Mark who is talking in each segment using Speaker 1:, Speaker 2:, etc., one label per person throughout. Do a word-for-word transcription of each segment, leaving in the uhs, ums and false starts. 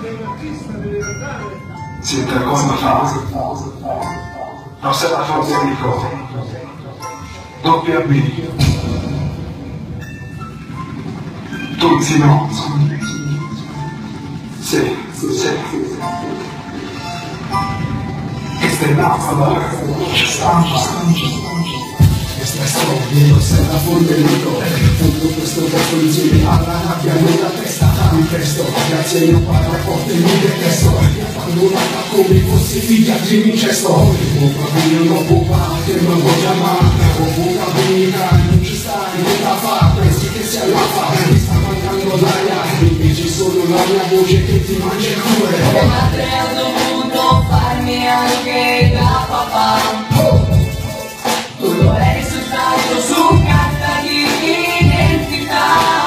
Speaker 1: Siete come fa? Non se la forza di cosa? Doppia B. Tutti no. Sì, sì. Questa è l'alfa, ci stampa. Questa storia non sarà fornito. Tutto questo posto insieme alla rabbia nella testa. Mi presto, grazie a mio padre forte mi detesto. Quando la fa come fossi figlia di Vincesto. Un bambino non può fare, non può chiamare. Un bambino non ci sta, non la fa. Pensi che sia la fa, mi sta mancando l'aria. Invece solo la mia voce che ti mangia il cuore.
Speaker 2: Mia madre ha dovuto farmi anche da papà. Tutto è risultato su carta di identità.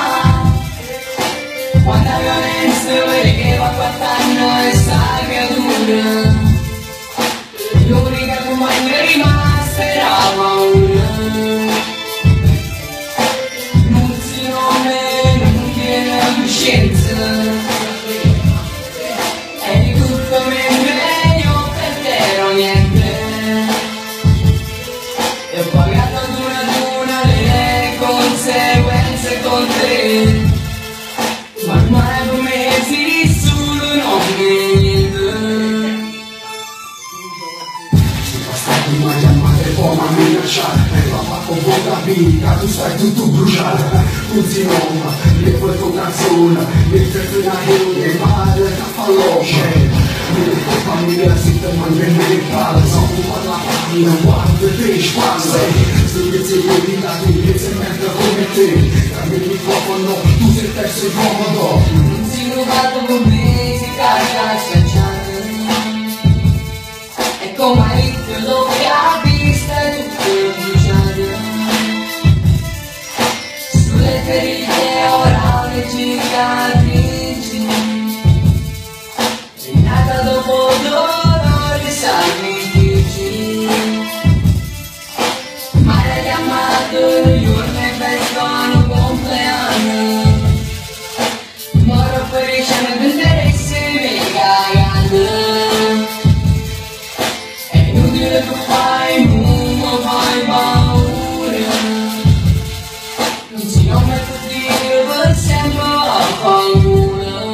Speaker 2: Quanta violenza che va quattro e salga dura. L'unica che mai mi è rimasta era paura. Non si nome, non tiene coscienza. E di tutto mentre io perderò niente. E ho pagato ad una ad una le conseguenze con te. Ma ormai come si solo non niente.
Speaker 1: Se passato mai a madre poi a minacciare. E papà con poca vita tu stai tutto bruciare. Tutti non, le puoi con canzone. Mentre tu nahi e male da falloce. Nelle tue famiglie si te mangiano le palle. Sono per la pagina, guarda te spalle. Se invece di vita tu invece mentre come te. Cambia il microfono, tu sei perso il comodo.
Speaker 2: Non si rubato con me, si carica schiacciata. E come hai detto dove ha vista tutto bruciato. Sulle ferite ora le cicatrici. È nata dopo dolori sacrifici. Ma l'hai chiamato il giorno e festano compleanno. Moro per i cieli d'interesse mi cagando. È inutile tu fai mumo, fai paura. Non si non metto Dio per sempre a paura.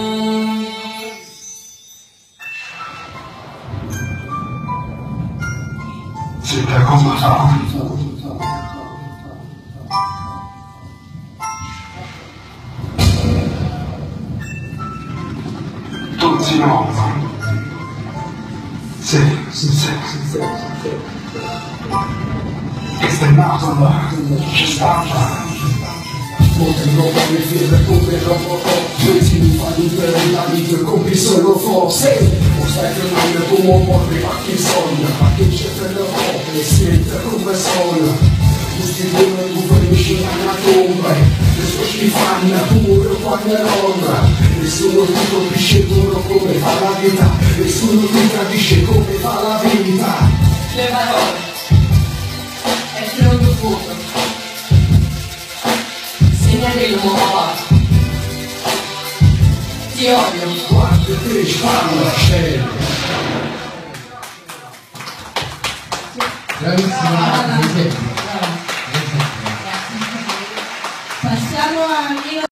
Speaker 1: Siete come fa? Tutti no. Sì, sì, sì, sì. Questa è l'alfa, ci stampa. Potremmo fare fede come robot. Vedi mi fa libera la vita come solo forse. O stai fermando come un po' di Parkinson. Ma che c'è per le robe, sente come sono. Questi due tu finisci alla tomba. Le sue schifane pure quando è l'ombra. Nessuno ti colpisce duro come fa la vita. Nessuno ti tradisce come fa la vita.
Speaker 2: Le parole è pronto fuoco. Segnali il nuovo. Ti odio.
Speaker 1: Guarda te spalla scena.
Speaker 3: Bravissima, passiamo a